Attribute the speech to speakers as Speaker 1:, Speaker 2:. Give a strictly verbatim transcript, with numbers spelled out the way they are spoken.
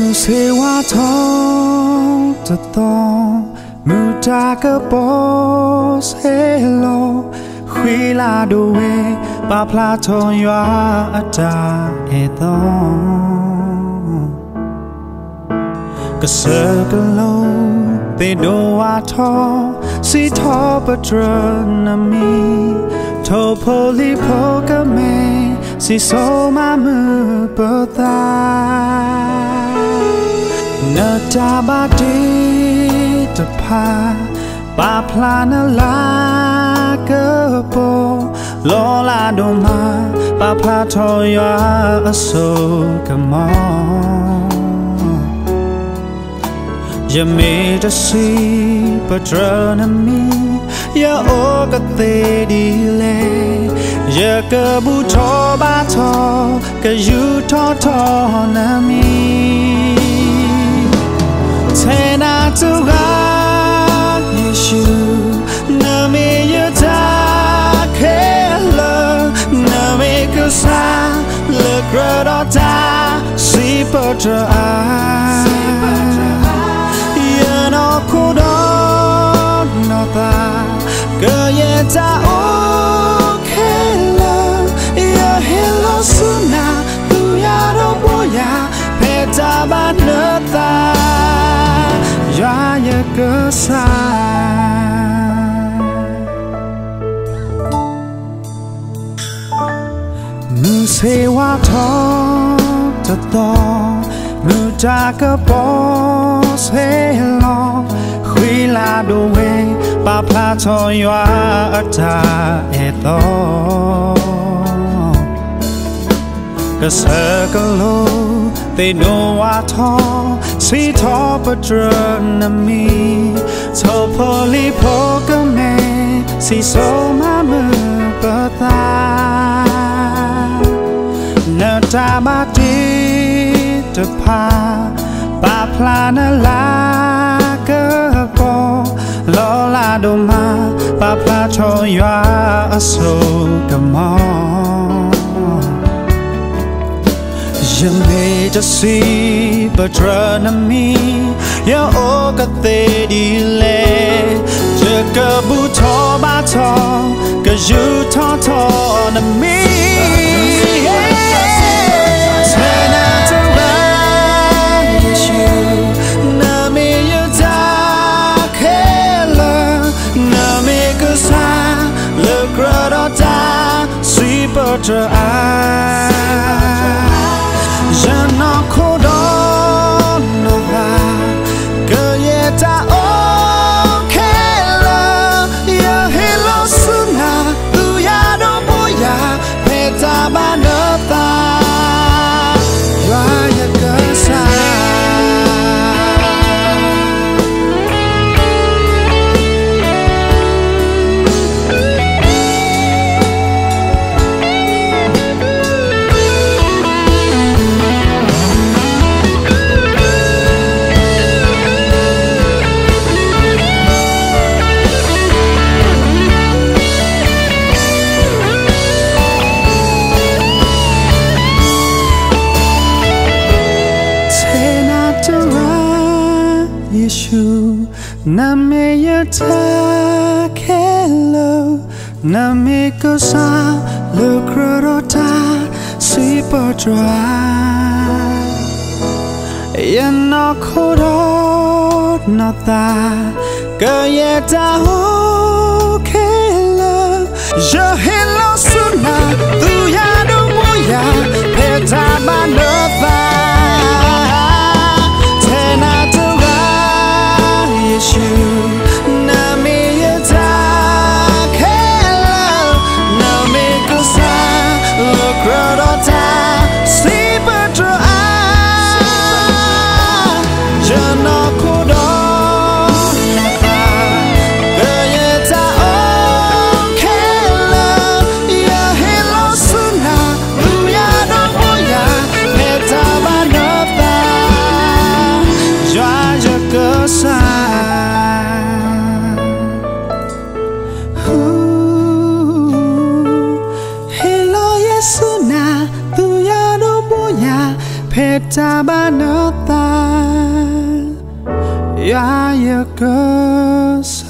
Speaker 1: se wa thong to thong mu ta ka bo se lo khwi la do we pa phla thong ywa ata e thong ka se ka lo te do wa thong si tho patra na mi tho poli pho ka me si so ma mu pa ta na ta ba ti ta pa pa phla na la ka po lo la do ma pa phla tho ya so ka mo ya me ta si patra na mi ya o ka te di le ya ka bu tho ba tho ka yu tho tho na mi te na tu ga Yeshu na me ya ta ke lo na me ka sa le gra da ta si patra ya no ko do no ta ka ye ta o ke lo ya hello suna tu ya do bo ya pe ta ba na ta ya ye ka sa mu se wa tho ta to mu ta ka bo se lo khwi la do we pa phla tho ywa ata e to ka sa ka lo te no wa tho si tho patra na mi tho poli pho ka me si so ma mu pa ta na ta ma ti ta pa pa phla na la ka po lo la do ma pa phla tho ywa so ka mo ya me ta si patra na mi ya o ka te di le ya ka bu tho ba tho ka yu tho tho na mi Patra ya no ko do no va ka ye ta o ke la ya hello suna tu ya do bo ya pe ta ba na ta ya ya ka sa Yeshu na me ya ta ke lo na me ko sa lo kro ta si patra ya no ko do no ta ka ye ta ho ke lo ya hello suna tu ya do mo ya pe ta ba no ta na me ya ta ke lo na me ko sa lo kro do ta si patra ya no ko do na ta ka ye ta o ke lo ya hello suna tu ya do mo ya pe ta ba no ta ya ya ka sa Peta banota ya ya ke